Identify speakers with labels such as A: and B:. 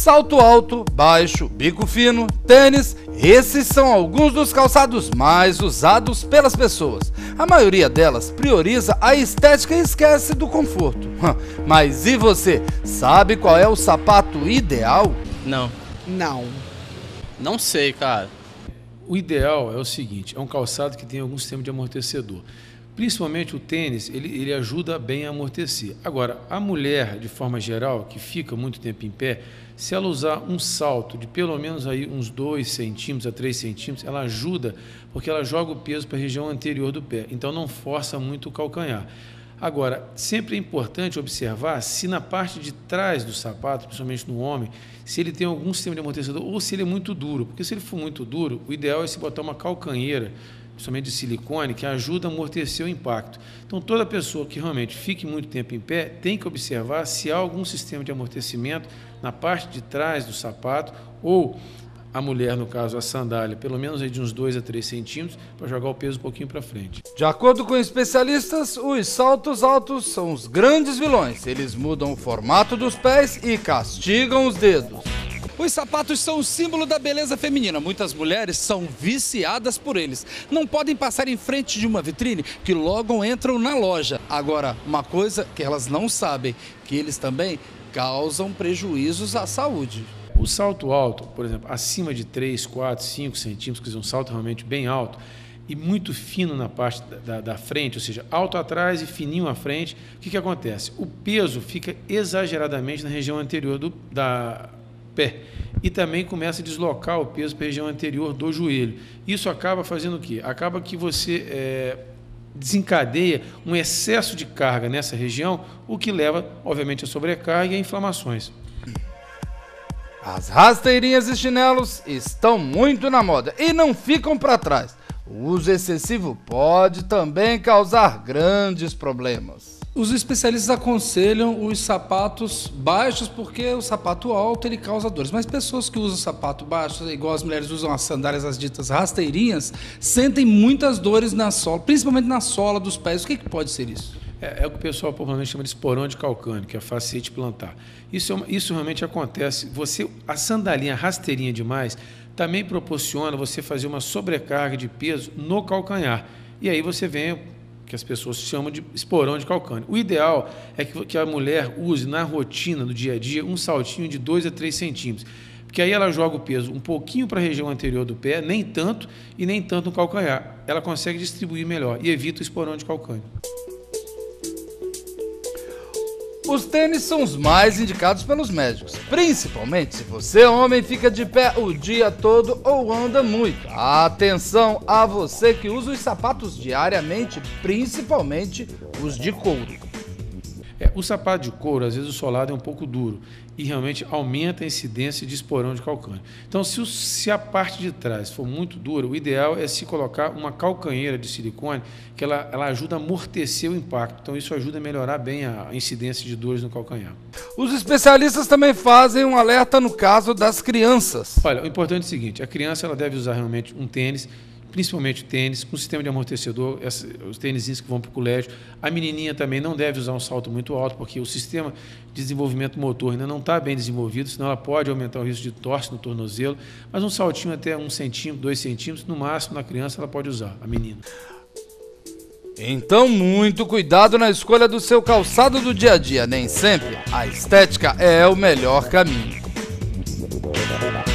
A: Salto alto, baixo, bico fino, tênis, esses são alguns dos calçados mais usados pelas pessoas. A maioria delas prioriza a estética e esquece do conforto. Mas e você, sabe qual é o sapato ideal?
B: Não. Não sei, cara.
C: O ideal é o seguinte, é um calçado que tem algum sistema de amortecedor. Principalmente o tênis, ele ajuda bem a amortecer. Agora, a mulher, de forma geral, que fica muito tempo em pé, se ela usar um salto de pelo menos aí uns 2 centímetros a 3 centímetros, ela ajuda, porque ela joga o peso para a região anterior do pé, então não força muito o calcanhar. Agora, sempre é importante observar se na parte de trás do sapato, principalmente no homem, se ele tem algum sistema de amortecedor ou se ele é muito duro, porque se ele for muito duro, o ideal é se botar uma calcanheira, principalmente de silicone, que ajuda a amortecer o impacto. Então, toda pessoa que realmente fique muito tempo em pé tem que observar se há algum sistema de amortecimento na parte de trás do sapato ou a mulher, no caso, a sandália, pelo menos aí de uns 2 a 3 centímetros, para jogar o peso um pouquinho para frente.
A: De acordo com especialistas, os saltos altos são os grandes vilões. Eles mudam o formato dos pés e castigam os dedos.
D: Os sapatos são o símbolo da beleza feminina. Muitas mulheres são viciadas por eles. Não podem passar em frente de uma vitrine que logo entram na loja. Agora, uma coisa que elas não sabem, que eles também causam prejuízos à saúde.
C: O salto alto, por exemplo, acima de 3, 4, 5 centímetros, quer dizer, um salto realmente bem alto e muito fino na parte da frente, ou seja, alto atrás e fininho à frente, o que acontece? O peso fica exageradamente na região anterior da pé e também começa a deslocar o peso para a região anterior do joelho. Isso acaba fazendo o quê? Acaba que você desencadeia um excesso de carga nessa região, o que leva, obviamente, a sobrecarga e a inflamações.
A: As rasteirinhas e chinelos estão muito na moda e não ficam para trás. O uso excessivo pode também causar grandes problemas.
D: Os especialistas aconselham os sapatos baixos porque o sapato alto ele causa dores. Mas pessoas que usam sapato baixo, igual as mulheres usam as sandálias, as ditas rasteirinhas, sentem muitas dores na sola, principalmente na sola dos pés. O que pode ser isso?
C: É o que o pessoal popularmente chama de esporão de calcâneo, que é a fasciite plantar. Isso realmente acontece. A sandalinha rasteirinha demais também proporciona você fazer uma sobrecarga de peso no calcanhar. E aí você vem que as pessoas chamam de esporão de calcâneo. O ideal é que a mulher use na rotina, no dia a dia, um saltinho de 2 a 3 centímetros. Porque aí ela joga o peso um pouquinho para a região anterior do pé, nem tanto e nem tanto no calcanhar. Ela consegue distribuir melhor e evita o esporão de calcâneo.
A: Os tênis são os mais indicados pelos médicos, principalmente se você, homem, fica de pé o dia todo ou anda muito. Atenção a você que usa os sapatos diariamente, principalmente os de couro.
C: O sapato de couro, às vezes o solado é um pouco duro e realmente aumenta a incidência de esporão de calcâneo. Então, se a parte de trás for muito dura, o ideal é se colocar uma calcanheira de silicone, que ela ajuda a amortecer o impacto. Então, isso ajuda a melhorar bem a incidência de dores no calcanhar.
A: Os especialistas também fazem um alerta no caso das crianças.
C: Olha, o importante é o seguinte, a criança ela deve usar realmente um tênis, principalmente tênis, com sistema de amortecedor, os tênisinhos que vão para o colégio. A menininha também não deve usar um salto muito alto, porque o sistema de desenvolvimento motor ainda não está bem desenvolvido, senão ela pode aumentar o risco de torce no tornozelo, mas um saltinho até 1 centímetro, 2 centímetros, no máximo na criança ela pode usar, a menina.
A: Então, muito cuidado na escolha do seu calçado do dia a dia, nem sempre a estética é o melhor caminho.